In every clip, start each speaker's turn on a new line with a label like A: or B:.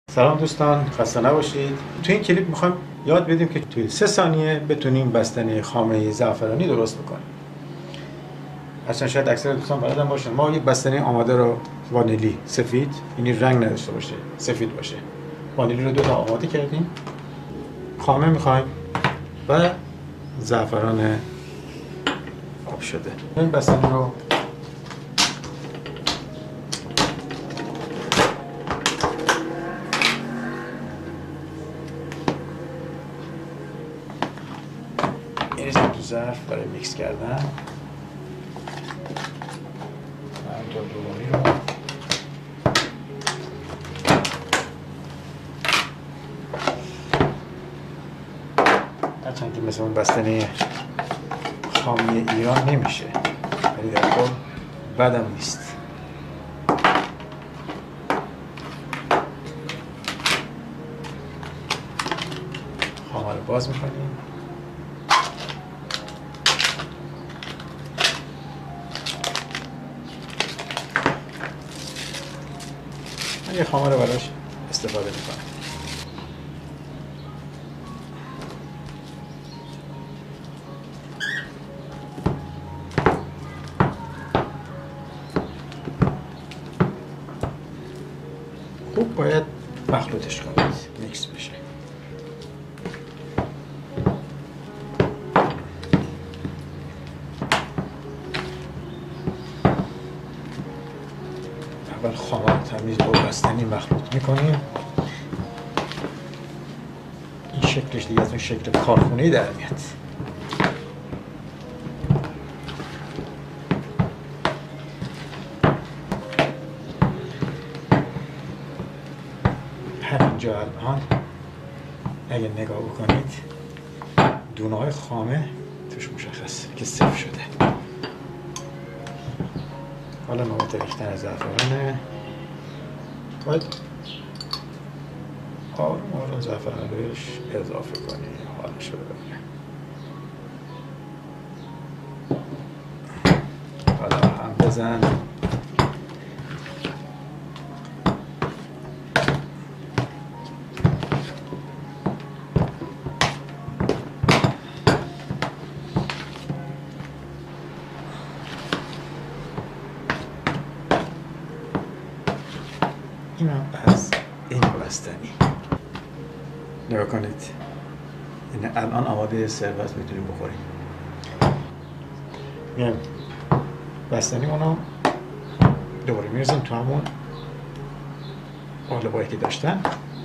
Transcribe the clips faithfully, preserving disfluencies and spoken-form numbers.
A: سلام دوستان، خسته نباشید. تو این کلیپ میخوایم یاد بدیم که توی سه ثانیه بتونیم بستنی خامه زعفرانی درست بکنیم. اصلا شاید اکثر دوستان بلدن باشن. ما یک بستنی آماده رو وانیلی سفید، یعنی رنگ نداشته باشه، سفید باشه. وانیلی رو دو تا آماده کردیم. خامه میخوایم و زعفران آب شده. این بستنی رو میریزیم تو ظرف برای میکس کردن. همینطور دومی رو هرچند که مثل اون بستنی خامی ایران نمیشه، ولی در کل بدم نیست. خامه رو باز میکنیم. من یه خامه رو براش استفاده میکنم. خوب باید مخلوطش کنید، میکس بشه. اول خامه رو تمیز با بستنی مخلوط میکنیم. این شکلش دیگه از اون شکل کارخونه‌ای در میاد. همینجا الان اگه نگاه بکنید دونه های خامه توش مشخصه که صفر شده. حالا نوبت ریختن زعفرانه. باید آروم آروم زعفران بهش اضافه کنیم. حالش رو ببینیم. حالا هم بزن. این هم از این بستنی. نگاه کنید. این الان آماده سرو میتونیم بخوریم. میایم بستنی اونو دوباره میرزیم تو همون قالبایی که داشتن.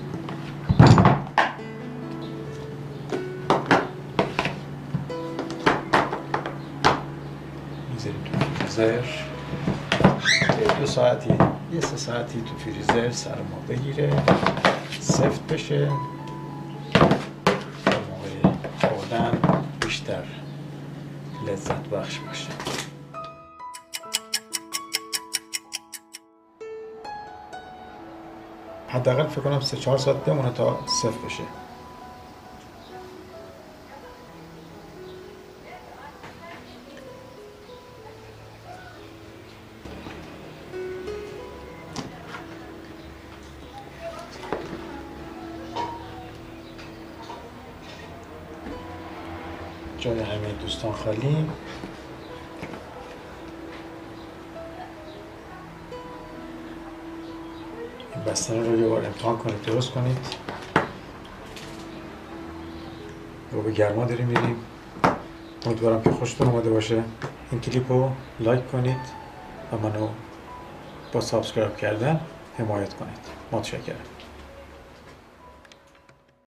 A: میذاریم تو فریزر. دو ساعتی یه سه ساعتی تو فریزر سرما بگیره، سفت بشه، تا موقع خوردن بیشتر لذت بخش باشه. حداقل فکر کنم سه چهار ساعت بمونه تا سفت بشه. جای همه دوستان خالی. این بستنی رو یه بار امتحان کنید، درست کنید. رو به گرما داریم میریم. امیدوارم که خوشتون اومده باشه. این کلیپ رو لایک کنید و منو با سابسکرایب کردن حمایت کنید. متشکرم.